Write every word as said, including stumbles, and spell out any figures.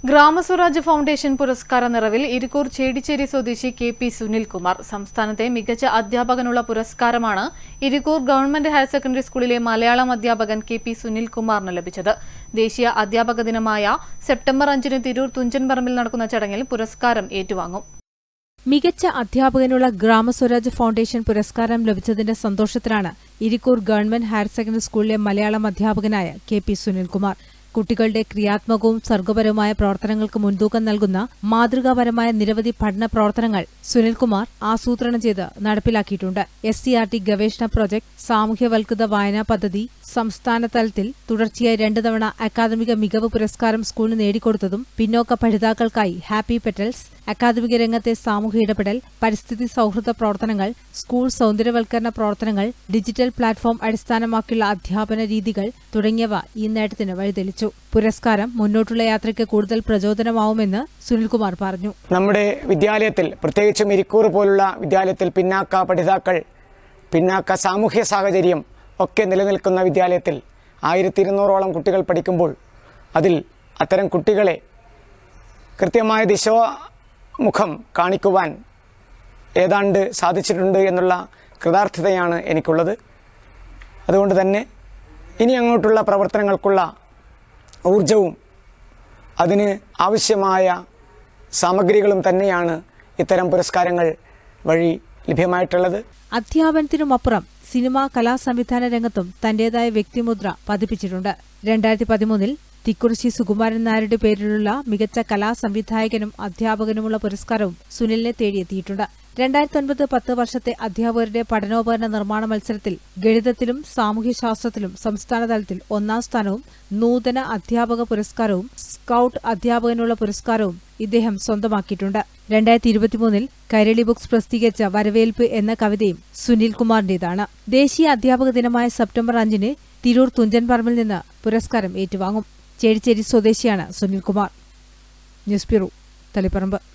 GramSwaraj foundation പുരസ്കാര നിറവിൽ ഇരിക്കൂർ ചേടിച്ചേരി സ്വദേശി കെ പി സുനിൽകുമാർ. സംസ്ഥാനത്തെ മികച്ച അധ്യാപകനുള്ള പുരസ്കാരമാണ് ഇരിക്കൂർ ഗവൺമെന്റ് ഹയർ സെക്കൻഡറി സ്കൂളിലെ മലയാളം അധ്യാപകൻ കെ പി സുനിൽകുമാറിന് ലഭിച്ചത്. ദേശീയ അധ്യാപക ദിനമായ സെപ്റ്റംബർ അഞ്ചിന് തിരൂർ തുഞ്ചൻപറമ്പിൽ നടക്കുന്ന ചടങ്ങിൽ പുരസ്കാരം ഏറ്റുവാങ്ങും. മികച്ച അധ്യാപകനുള്ള ഗ്രാമസ്വരാജ് ഫൗണ്ടേഷൻ പുരസ്കാരം ലഭിച്ചതിന്റെ സന്തോഷത്തിലാണ് ഇരിക്കൂർ ഗവൺമെന്റ് ഹയർ സെക്കൻഡറി സ്കൂളിലെ മലയാളം അധ്യാപകനായ കെ പി സുനിൽകുമാർ. കുട്ടികളുടെ ക്രിയാത്മകവും സർഗപരവുമായ പ്രവർത്തനങ്ങൾക്ക് മുൻതൂക്കം നൽകുന്ന മാതൃകാപരമായ നിരവധി പഠന പ്രവർത്തനങ്ങൾ സുനിൽകുമാർ ആസൂത്രണം ചെയ്ത് നടപ്പിലാക്കിയിട്ടുണ്ട്. എസ് സി ആർ ടി ഗവേഷണ പ്രോജക്ട്, സാമൂഹ്യവൽകൃത വായനാ പദ്ധതി, സംസ്ഥാന തലത്തിൽ തുടർച്ചയായി രണ്ടു തവണ അക്കാദമിക മികവ് പുരസ്കാരം സ്കൂളിന് നേടിക്കൊടുത്തതും, പിന്നോക്ക പഠിതാക്കൾക്കായി ഹാപ്പി പെറ്റൽസ്, അക്കാദമിക രംഗത്തെ സാമൂഹ്യ ഇടപെടൽ, പരിസ്ഥിതി സൌഹൃദ പ്രവർത്തനങ്ങൾ, സ്കൂൾ സൌന്ദര്യവൽക്കരണ പ്രവർത്തനങ്ങൾ, ഡിജിറ്റൽ പ്ലാറ്റ്ഫോം അടിസ്ഥാനമാക്കിയുള്ള അധ്യാപന രീതികൾ തുടങ്ങിയവ ഈ നേട്ടത്തിന് വഴിതെളിച്ചു. പുരസ്കാരം മുന്നോട്ടുള്ള യാത്രയ്ക്ക് കൂടുതൽ പ്രചോദനമാവുമെന്ന് സുനിൽകുമാർ പറഞ്ഞു. നമ്മുടെ വിദ്യാലയത്തിൽ, പ്രത്യേകിച്ചും ഇരിക്കൂർ പോലുള്ള വിദ്യാലയത്തിൽ പിന്നാക്ക പഠിതാക്കൾ, പിന്നാക്ക സാമൂഹ്യ സാഹചര്യം ഒക്കെ നിലനിൽക്കുന്ന വിദ്യാലയത്തിൽ ആയിരത്തി ഇരുന്നൂറോളം കുട്ടികൾ പഠിക്കുമ്പോൾ അതിൽ അത്തരം കുട്ടികളെ കൃത്യമായ ദിശാമുഖം കാണിക്കുവാൻ ഏതാണ്ട് സാധിച്ചിട്ടുണ്ട് എന്നുള്ള കൃതാർത്ഥതയാണ് എനിക്കുള്ളത്. അതുകൊണ്ട് തന്നെ ഇനി അങ്ങോട്ടുള്ള പ്രവർത്തനങ്ങൾക്കുള്ള ഊർജവും അതിന് ആവശ്യമായ സാമഗ്രികളും തന്നെയാണ് ഇത്തരം പുരസ്കാരങ്ങൾ വഴി ലഭ്യമായിട്ടുള്ളത്. അധ്യാപനത്തിനുമപ്പുറം സിനിമ കലാസംവിധാന രംഗത്തും തന്റേതായ വ്യക്തിമുദ്ര പതിപ്പിച്ചിട്ടുണ്ട്. രണ്ടായിരത്തി പതിമൂന്നിൽ തിക്കുറിശ്ശി സുകുമാരൻ നായരുടെ പേരിലുള്ള മികച്ച കലാസംവിധായകനും അധ്യാപകനുമുള്ള പുരസ്കാരവും സുനിലിനെ തേടിയെത്തിയിട്ടുണ്ട്. രണ്ടായിരത്തി ഒൻപത് പത്ത് വർഷത്തെ അധ്യാപകരുടെ പഠനോപകരണ നിർമ്മാണ മത്സരത്തിൽ ഗണിതത്തിലും സാമൂഹ്യശാസ്ത്രത്തിലും സംസ്ഥാനതലത്തിൽ ഒന്നാം സ്ഥാനവും, നൂതന അധ്യാപക പുരസ്കാരവും, സ്കൌട്ട് അധ്യാപകനുള്ള പുരസ്കാരവും ഇദ്ദേഹം സ്വന്തമാക്കിയിട്ടുണ്ട്. രണ്ടായിരത്തി ഇരുപത്തിമൂന്നിൽ കൈരളി ബുക്സ് പ്രസിദ്ധീകരിച്ച വരവേൽപ്പ് എന്ന കവിതയും സുനിൽകുമാറിന്റേതാണ്. ദേശീയ അധ്യാപക ദിനമായ സെപ്റ്റംബർ അഞ്ചിന് തിരൂർ തുഞ്ചൻപറമ്പിൽ നിന്ന് പുരസ്കാരം ഏറ്റുവാങ്ങും. ചേടിച്ചേരി സ്വദേശിയാണ് സുനിൽകുമാർ. News bureau, Taliparamba.